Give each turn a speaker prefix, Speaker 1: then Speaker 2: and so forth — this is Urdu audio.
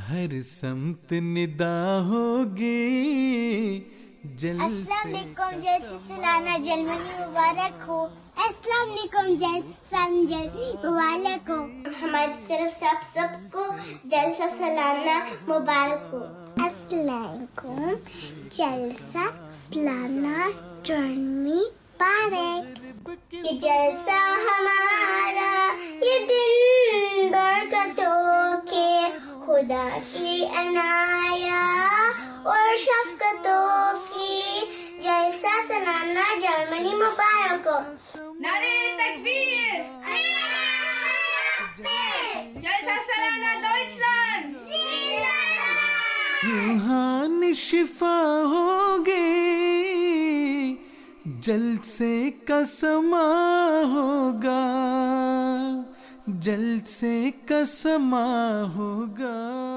Speaker 1: ہر سمت ندا ہوگی
Speaker 2: السلام علیکم جلسہ سالانہ جلمنی مبارک ہو. السلام علیکم جلسہ مبارک ہو. ہماری طرف سے آپ سب کو جلسہ سالانہ مبارک ہو. السلام علیکم جلسہ سالانہ جلمنی مبارک. یہ جلسہ ہمارا یہ دن برکتوں کے خدا کی عنایت اور شفقتوں کی جلسہ سالانہ جرمنی مبارک ہو.
Speaker 3: نعرہ تکبیر. جلسہ سالانہ Deutschland.
Speaker 1: روحان شفا ہوگی جلسے کا سما ہوگا جلسے کا سما ہوگا.